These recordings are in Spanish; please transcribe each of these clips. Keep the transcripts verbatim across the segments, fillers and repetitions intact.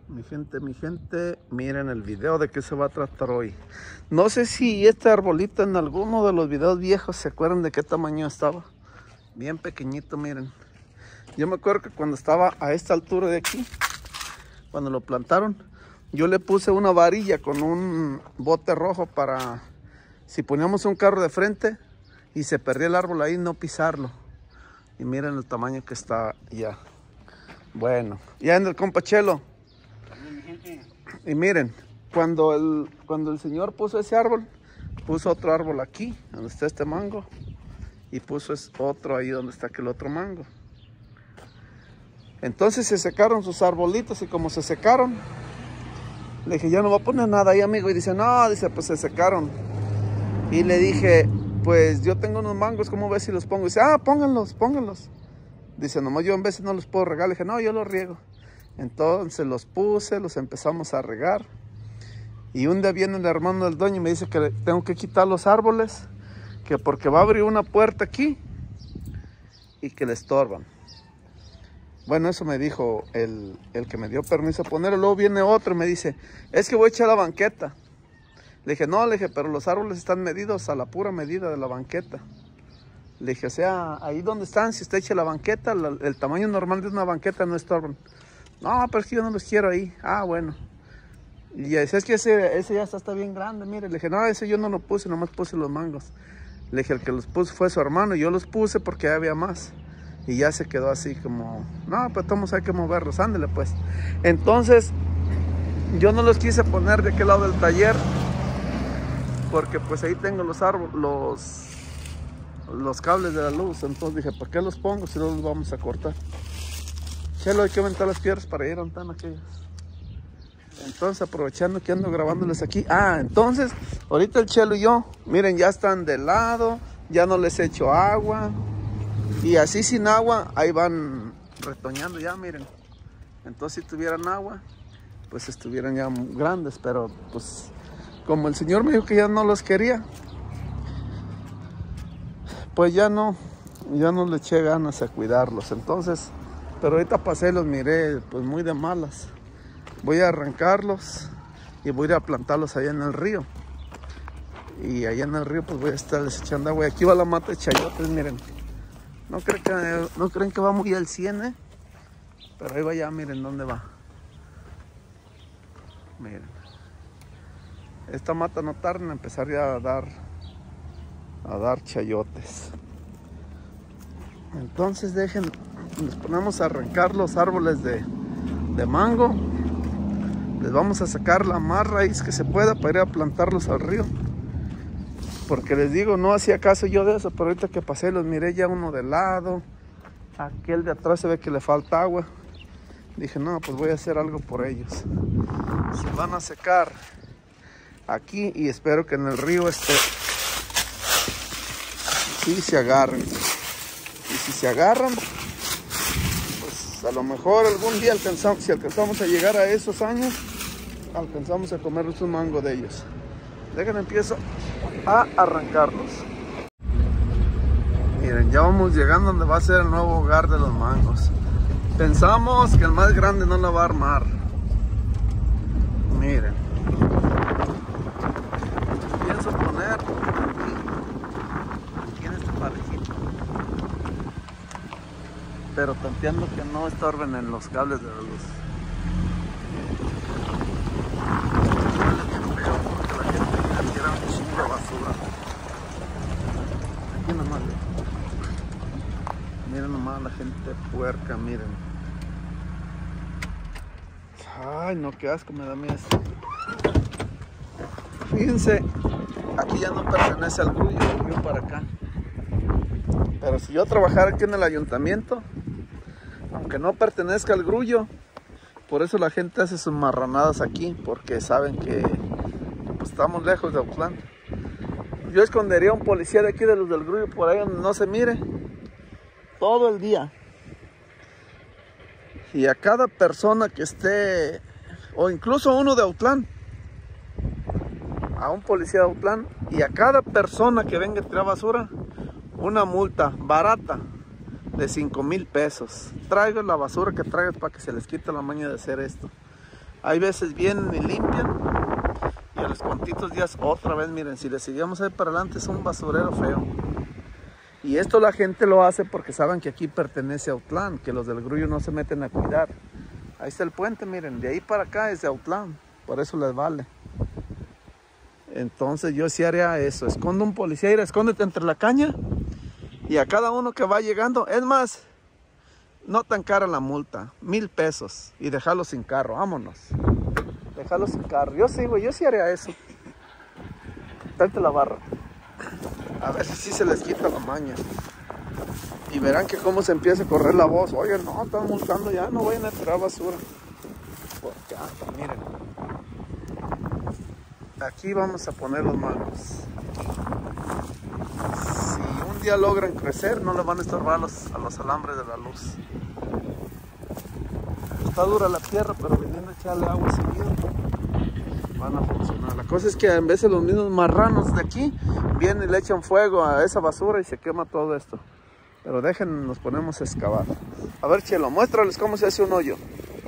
Mi gente, mi gente, miren el video de qué se va a tratar hoy. No sé si este arbolito en alguno de los videos viejos se acuerdan de qué tamaño estaba. Bien pequeñito, miren. Yo me acuerdo que cuando estaba a esta altura de aquí, cuando lo plantaron, yo le puse una varilla con un bote rojo para si poníamos un carro de frente y se perdía el árbol ahí, no pisarlo. Y miren el tamaño que está ya. Bueno, ya en el compa Chelo. Y miren, cuando el, cuando el señor puso ese árbol, puso otro árbol aquí, donde está este mango, y puso otro ahí donde está aquel otro mango. Entonces se secaron sus arbolitos, y como se secaron, le dije, ya no va a poner nada ahí, amigo. Y dice, no, dice, pues se secaron. Y le dije, pues yo tengo unos mangos, ¿cómo ves si los pongo? Y dice, ah, pónganlos, pónganlos. Dice, nomás yo en veces no los puedo regar. Le dije, no, yo los riego. Entonces los puse, los empezamos a regar. Y un día viene el hermano del dueño y me dice que tengo que quitar los árboles, que porque va a abrir una puerta aquí y que le estorban. Bueno, eso me dijo el, el que me dio permiso a ponerlo. Luego viene otro y me dice, es que voy a echar la banqueta. Le dije, no, le dije, pero los árboles están medidos a la pura medida de la banqueta. Le dije, o sea, ahí donde están, si usted echa la banqueta, la, el tamaño normal de una banqueta no estorban. No, pero es que yo no los quiero ahí. Ah, bueno. Y ya decía, es que ese, ese ya está, está bien grande, mire. Le dije, no, ese yo no lo puse, nomás puse los mangos. Le dije, el que los puso fue su hermano, y yo los puse porque había más. Y ya se quedó así como, no, pues todos hay que moverlos, ándale pues. Entonces, yo no los quise poner de aquel lado del taller, porque pues ahí tengo los árboles, los, los cables de la luz. Entonces dije, ¿por qué los pongo si no los vamos a cortar? Chelo, hay que aventar las piedras para ir a montar aquellas. Entonces, aprovechando que ando grabándoles aquí. Ah, entonces, ahorita el Chelo y yo, miren, ya están de lado, ya no les echo agua. Y así sin agua, ahí van retoñando ya, miren. Entonces, si tuvieran agua, pues estuvieran ya grandes. Pero, pues, como el señor me dijo que ya no los quería, pues ya no, ya no le eché ganas a cuidarlos. Entonces, pero ahorita pasé, los miré pues muy de malas. Voy a arrancarlos y voy a ir a plantarlos allá en el río. Y allá en el río pues voy a estarles echando agua. Y aquí va la mata de chayotes, miren. No creen que, no creen que va muy al cien, ¿eh? Pero ahí va ya, miren dónde va. Miren. Esta mata no tarda en empezar ya a dar, a dar chayotes. Entonces dejen, nos ponemos a arrancar los árboles de, de mango. Les vamos a sacar la más raíz que se pueda para ir a plantarlos al río. Porque les digo, no hacía caso yo de eso, pero ahorita que pasé los miré ya uno de lado. Aquel de atrás se ve que le falta agua. Dije, no, pues voy a hacer algo por ellos. Se van a secar aquí y espero que en el río este sí se agarren. Y si se agarran, pues a lo mejor algún día alcanzamos, si alcanzamos a llegar a esos años, alcanzamos a comernos un mango de ellos. Déjenme empiezo a arrancarlos. Miren, ya vamos llegando donde va a ser el nuevo hogar de los mangos. Pensamos que el más grande no la va a armar. Miren. Pienso poner aquí, aquí en este parejito. Pero tanteando que no estorben en los cables de la luz. Un chingo de basura. Aquí nomás. Miren nomás la gente puerca, miren. Ay, no, qué asco me da a mí esto. Fíjense, aquí ya no pertenece al grullo, yo para acá. Pero si yo trabajara aquí en el ayuntamiento, aunque no pertenezca al grullo, por eso la gente hace sus marranadas aquí, porque saben que pues, estamos lejos de Autlán. Yo escondería a un policía de aquí, de los del grullo, por ahí donde no se mire, todo el día. Y a cada persona que esté, o incluso uno de Autlán, a un policía de Autlán, y a cada persona que venga a tirar basura, una multa barata de cinco mil pesos. Traigan la basura que traigan para que se les quite la maña de hacer esto. Hay veces vienen y limpian. Y a los cuantitos días otra vez, miren, si le seguimos ahí para adelante es un basurero feo. Y esto la gente lo hace porque saben que aquí pertenece a Autlán, que los del Grullo no se meten a cuidar. Ahí está el puente, miren, de ahí para acá es de Autlán, por eso les vale. Entonces yo sí haría eso, escondo un policía, ir, escóndete entre la caña y a cada uno que va llegando, es más, no tan cara la multa, mil pesos y dejarlo sin carro, vámonos. Dejarlo sin carro, yo sí, güey, yo sí haría eso. Tante la barra, a ver si sí se les quita la maña. Y verán que cómo se empieza a correr la voz. Oigan, no, están multando ya, no vayan a tirar basura. Porque hasta, miren. Aquí vamos a poner los mangos. Si un día logran crecer, no le van a estorbar a los, a los alambres de la luz. Está dura la tierra, pero viniendo a echarle agua seguido, van a funcionar. La cosa es que en vez de los mismos marranos de aquí, vienen y le echan fuego a esa basura y se quema todo esto. Pero dejen, nos ponemos a excavar. A ver, Chelo, muéstrales cómo se hace un hoyo.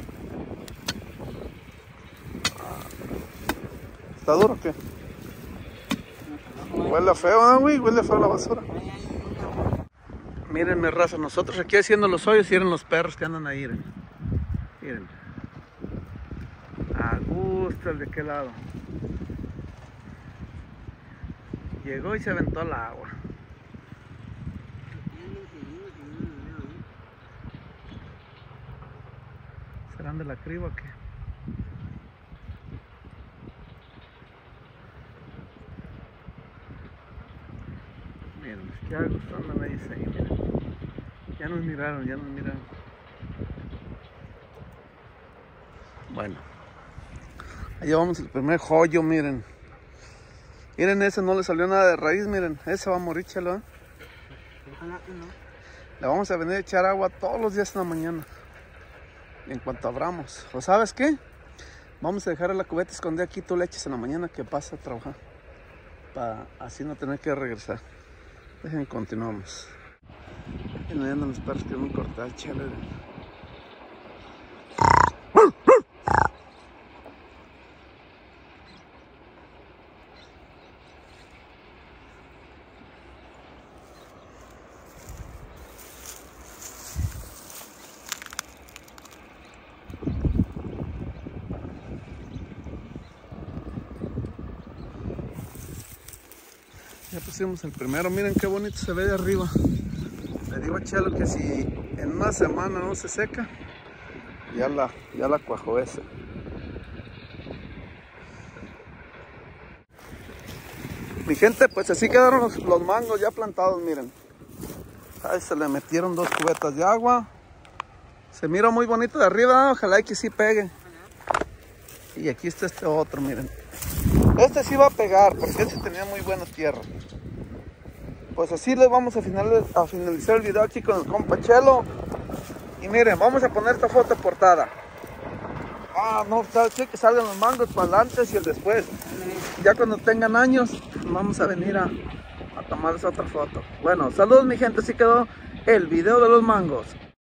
¿Está duro o qué? Huele feo, ¿eh, güey? Huele feo la basura. Miren, mi raza, nosotros aquí haciendo los hoyos y eran los perros que andan ahí. Miren. Miren. A gusto el de qué lado. Llegó y se aventó al agua. ¿Serán de la criba o qué? Miren, qué a gusto andan ahí, ahí, miren. Ya nos miraron, ya nos miraron. Bueno, ahí llevamos el primer joyo, miren. Miren, ese no le salió nada de raíz, miren. Ese va a morir, Chelo, ¿eh? Ojalá que no. Le vamos a venir a echar agua todos los días en la mañana. En cuanto abramos. ¿O sabes qué? Vamos a dejar la cubeta escondida aquí, tú le eches en la mañana que pasa a trabajar. Para así no tener que regresar. Dejen, continuamos. Y no andan los perros que me cortan, chale. Ya pusimos el primero, miren qué bonito se ve de arriba. Le digo a Chelo que si en una semana no se seca, ya la, ya la cuajó ese. Mi gente, pues así quedaron los, los mangos ya plantados, miren. Ahí se le metieron dos cubetas de agua. Se mira muy bonito de arriba, ojalá que sí pegue. Y aquí está este otro, miren. Este sí va a pegar, porque este tenía muy buena tierra. Pues así les vamos a finalizar, a finalizar el video aquí con el compa Chelo. Y miren, vamos a poner esta foto portada. Ah, no, sí que salgan los mangos para el antes y el después. Ya cuando tengan años, vamos a venir a, a tomarles otra foto. Bueno, saludos mi gente, así quedó el video de los mangos.